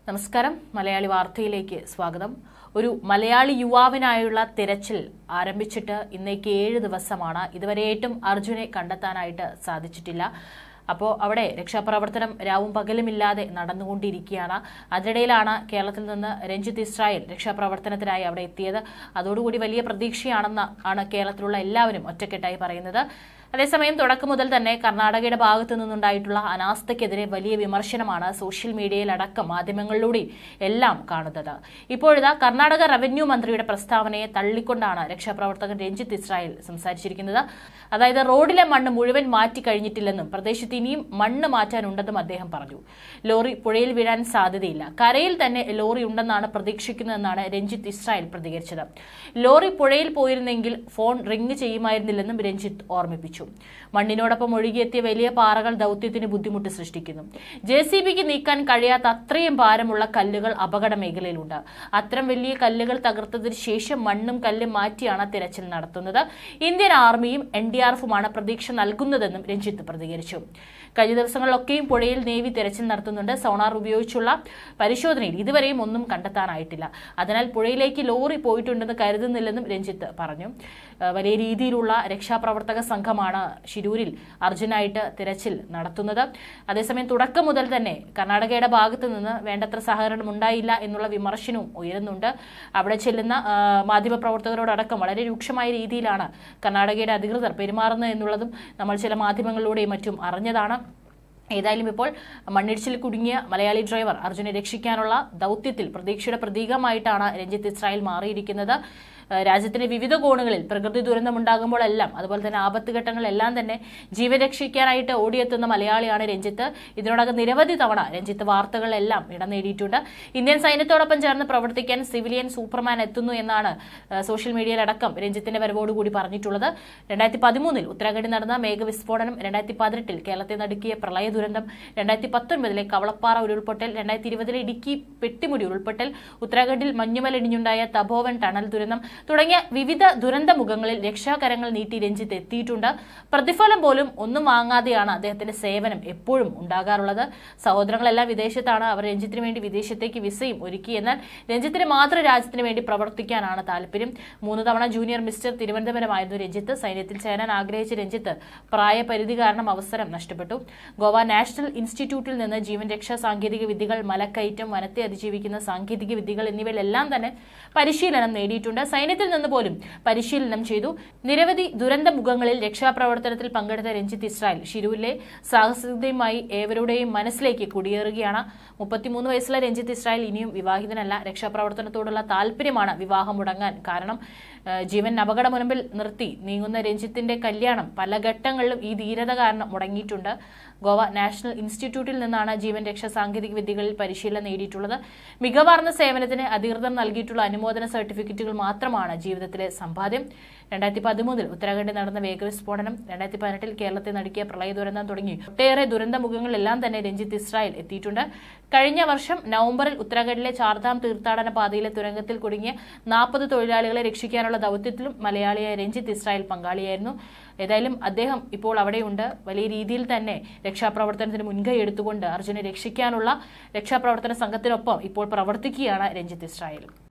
നമസ്കാരം മലയാളി വാർത്തയിലേക്ക് സ്വാഗതം. ഒരു മലയാളി യുവാവിനായുള്ള തിരച്ചിൽ ആരംഭിച്ചിട്ട് ഇന്നേക്ക് 7 ദിവസമാണ്. ഇതുവരെയായിട്ടും അർജുനെ കണ്ടെത്താനായിട്ട് സാധിച്ചിട്ടില്ല. അപ്പോൾ അവിടെ രക്ഷാപ്രവർത്തനം രാവും പകലുമില്ലാതെ നടന്നുകൊണ്ടിരിക്കുകയാണ്. അതിനിടയിലാണ് കേരളത്തിൽ നിന്ന് രഞ്ജിത്ത് ഇസ്രായേൽ രക്ഷാപ്രവർത്തനത്തിനായി അവിടെ എത്തിയത്. അതോടുകൂടി വലിയ പ്രതീക്ഷയാണെന്നാണ് കേരളത്തിലുള്ള എല്ലാവരും ഒറ്റക്കെട്ടായി പറയുന്നത്. അതേസമയം തുടക്കം മുതൽ തന്നെ കർണാടകയുടെ ഭാഗത്തു നിന്നുണ്ടായിട്ടുള്ള അനാസ്ഥയ്ക്കെതിരെ വലിയ വിമർശനമാണ് സോഷ്യൽ മീഡിയയിലടക്കം മാധ്യമങ്ങളിലൂടെ എല്ലാം കാണുന്നത്. ഇപ്പോഴിതാ കർണാടക റവന്യൂ മന്ത്രിയുടെ പ്രസ്താവനയെ തള്ളിക്കൊണ്ടാണ് രക്ഷാപ്രവർത്തകൻ രഞ്ജിത്ത് ഇസ്രായേൽ സംസാരിച്ചിരിക്കുന്നത്. അതായത് റോഡിലെ മണ്ണ് മുഴുവൻ മാറ്റി കഴിഞ്ഞിട്ടില്ലെന്നും പ്രദേശത്ത് ഇനിയും മണ്ണ് മാറ്റാനുണ്ടെന്നും അദ്ദേഹം പറഞ്ഞു. ലോറി പുഴയിൽ വീഴാൻ സാധ്യതയില്ല, കരയിൽ തന്നെ ലോറി ഉണ്ടെന്നാണ് പ്രതീക്ഷിക്കുന്നതെന്നാണ് രഞ്ജിത്ത് ഇസ്രായേൽ പ്രതികരിച്ചത്. ലോറി പുഴയിൽ പോയിരുന്നെങ്കിൽ ഫോൺ റിംഗ് ചെയ്യുമായിരുന്നില്ലെന്നും രഞ്ജിത്ത് ഓർമ്മിപ്പിച്ചു. മണ്ണിനോടൊപ്പം ഒഴുകിയെത്തിയ വലിയ പാറകൾ ദൌത്യത്തിന് ബുദ്ധിമുട്ട് സൃഷ്ടിക്കുന്നു. JCBക്ക് നീക്കാൻ കഴിയാത്ത അത്രയും ഭാരമുള്ള കല്ലുകൾ അപകട മേഖലയിലുണ്ട്. അത്തരം വലിയ കല്ലുകൾ തകർത്തതിന് ശേഷം മണ്ണും കല്ലും മാറ്റിയാണ് തിരച്ചിൽ നടത്തുന്നത്. ഇന്ത്യൻ ആർമിയും NDRFുമാണ് പ്രതീക്ഷ നൽകുന്നതെന്നും രഞ്ജിത്ത് പ്രതികരിച്ചു. കഴിഞ്ഞ ദിവസങ്ങളിലൊക്കെയും പുഴയിൽ നേവി തിരച്ചിൽ നടത്തുന്നുണ്ട്. സോണാർ ഉപയോഗിച്ചുള്ള പരിശോധനയിൽ ഇതുവരെയും ഒന്നും കണ്ടെത്താനായിട്ടില്ല. അതിനാൽ പുഴയിലേക്ക് ലോറി പോയിട്ടുണ്ടെന്ന് കരുതുന്നില്ലെന്നും രഞ്ജിത്ത് പറഞ്ഞു. വലിയ രീതിയിലുള്ള രക്ഷാപ്രവർത്തക സംഘമാണ് ശിരൂരിൽ അർജുനായിട്ട് തിരച്ചിൽ നടത്തുന്നത്. അതേസമയം തുടക്കം മുതൽ തന്നെ കർണാടകയുടെ ഭാഗത്ത് നിന്ന് വേണ്ടത്ര സഹകരണം ഉണ്ടായില്ല എന്നുള്ള വിമർശനവും ഉയരുന്നുണ്ട്. അവിടെ ചെല്ലുന്ന മാധ്യമപ്രവർത്തകരോടക്കം വളരെ രൂക്ഷമായ രീതിയിലാണ് കർണാടകയുടെ അധികൃതർ പെരുമാറുന്നത് എന്നുള്ളതും നമ്മൾ ചില മാധ്യമങ്ങളിലൂടെയും മറ്റും അറിഞ്ഞതാണ്. ഏതായാലും ഇപ്പോൾ മണ്ണിടിച്ചിൽ കുടുങ്ങിയ മലയാളി ഡ്രൈവർ അർജുനെ രക്ഷിക്കാനുള്ള ദൌത്യത്തിൽ പ്രതീക്ഷയുടെ പ്രതീകമായിട്ടാണ് രഞ്ജിത്ത് ഇസ്രായേൽ മാറിയിരിക്കുന്നത്. രാജ്യത്തിന്റെ വിവിധ കോണുകളിൽ പ്രകൃതി ദുരന്തമുണ്ടാകുമ്പോഴെല്ലാം അതുപോലെ തന്നെ ആപത്ത് ഘട്ടങ്ങളെല്ലാം തന്നെ ജീവൻ രക്ഷിക്കാനായിട്ട് ഓടിയെത്തുന്ന മലയാളിയാണ് രഞ്ജിത്ത്. ഇതിനോടകം നിരവധി തവണ രഞ്ജിത്ത് വാർത്തകളിലെല്ലാം ഇടം നേടിയിട്ടുണ്ട്. ഇന്ത്യൻ സൈന്യത്തോടൊപ്പം ചേർന്ന് പ്രവർത്തിക്കാൻ സിവിലിയൻ സൂപ്പർമാൻ എത്തുന്നു എന്നാണ് സോഷ്യൽ മീഡിയയിലടക്കം രഞ്ജിത്തിന്റെ വരവോടുകൂടി പറഞ്ഞിട്ടുള്ളത്. 2013 ഉത്തരാഖണ്ഡിൽ നടന്ന മേഘവിസ്ഫോടനം, 2018 കേരളത്തെ നടുക്കിയ പ്രളയ ദുരന്തം, 2019 കവളപ്പാറ ഉരുൾപൊട്ടൽ, 2020 ഇടുക്കി പെട്ടിമുടി ഉരുൾപൊട്ടൽ, ഉത്തരാഖണ്ഡിൽ മഞ്ഞുമലിടിഞ്ഞുണ്ടായ തപോവൻ ടണൽ ദുരന്തം തുടങ്ങിയ വിവിധ ദുരന്ത മുഖങ്ങളിൽ രക്ഷാകരങ്ങൾ നീട്ടി രഞ്ജിത്ത് എത്തിയിട്ടുണ്ട്. പ്രതിഫലം പോലും ഒന്നും വാങ്ങാതെയാണ് അദ്ദേഹത്തിന്റെ സേവനം എപ്പോഴും ഉണ്ടാകാറുള്ളത്. സഹോദരങ്ങളെല്ലാം വിദേശത്താണ്. അവർ രഞ്ജിത്തിന് വേണ്ടി വിദേശത്തേക്ക് വിസയും ഒരുക്കി. എന്നാൽ രഞ്ജിത്തിന് മാത്രം രാജ്യത്തിന് വേണ്ടി പ്രവർത്തിക്കാനാണ് താല്പര്യം. 3 തവണ ജൂനിയർ മിസ്റ്റർ തിരുവനന്തപുരമായിരുന്നു രഞ്ജിത്ത്. സൈന്യത്തിൽ ചേരാൻ ആഗ്രഹിച്ച രഞ്ജിത്ത് പ്രായപരിധി കാരണം അവസരം നഷ്ടപ്പെട്ടു. ഗോവ നാഷണൽ ഇൻസ്റ്റിറ്റ്യൂട്ടിൽ നിന്ന് ജീവൻ രക്ഷാ സാങ്കേതിക വിദ്യകൾ, മലക്കയറ്റം, വനത്തെ അതിജീവിക്കുന്ന സാങ്കേതിക വിദ്യകൾ എന്നിവയിലെല്ലാം തന്നെ പരിശീലനം നേടിയിട്ടുണ്ട്. സൈന്യത്തിൽ നിന്ന് പോലും പരിശീലനം ചെയ്തു. നിരവധി ദുരന്ത മുഖങ്ങളിൽ രക്ഷാപ്രവർത്തനത്തിൽ പങ്കെടുത്ത രഞ്ജിത്ത് ഇസ്രായേൽ ശിരൂരിലെ സാഹസികതയുമായി ഏവരുടെയും മനസ്സിലേക്ക് കുടിയേറുകയാണ്. 33 വയസ്സുള്ള രഞ്ജിത്ത് ഇസ്രായേൽ ഇനിയും വിവാഹിതനല്ല. രക്ഷാപ്രവർത്തനത്തോടുള്ള താല്പര്യമാണ് വിവാഹം മുടങ്ങാൻ കാരണം. ജീവൻ അപകട മുൻപിൽ നിർത്തി നീങ്ങുന്ന രഞ്ജിത്തിന്റെ കല്യാണം പല ഘട്ടങ്ങളിലും ഈ ധീരത കാരണം മുടങ്ങിയിട്ടുണ്ട്. ഗോവ നാഷണൽ ഇൻസ്റ്റിറ്റ്യൂട്ടിൽ നിന്നാണ് ജീവൻ രക്ഷാ സാങ്കേതിക വിദ്യകളിൽ പരിശീലനം നേടിയിട്ടുള്ളത്. മികവാർന്ന സേവനത്തിന് അധികൃതർ നൽകിയിട്ടുള്ള അനുമോദന സർട്ടിഫിക്കറ്റുകൾ മാത്രമാണ് ജീവിതത്തിലെ സമ്പാദ്യം. 2013 ഉത്തരാഖണ്ഡിൽ നടന്ന വേഗവിസ്ഫോടനം, 2018 കേരളത്തെ നടുക്കിയ പ്രളയ ദുരന്തം തുടങ്ങി ഒട്ടേറെ ദുരന്ത മുഖങ്ങളിലെല്ലാം തന്നെ രഞ്ജിത്ത് ഇസ്രായേൽ എത്തിയിട്ടുണ്ട്. കഴിഞ്ഞ വർഷം നവംബറിൽ ഉത്തരാഖണ്ഡിലെ ചാർധാം തീർത്ഥാടന പാതയിലെ തുരങ്കത്തിൽ കുടുങ്ങിയ 40 തൊഴിലാളികളെ രക്ഷിക്കാനുള്ള ദൌത്യത്തിലും മലയാളിയായ രഞ്ജിത്ത് ഇസ്രായേൽ പങ്കാളിയായിരുന്നു. ഏതായാലും അദ്ദേഹം ഇപ്പോൾ അവിടെയുണ്ട്. വലിയ രീതിയിൽ തന്നെ രക്ഷാപ്രവർത്തനത്തിന് മുൻകൈ എടുത്തുകൊണ്ട് അർജുനെ രക്ഷിക്കാനുള്ള രക്ഷാപ്രവർത്തന സംഘത്തിനൊപ്പം ഇപ്പോൾ പ്രവർത്തിക്കുകയാണ് രഞ്ജിത്ത് ഇസ്രായേൽ.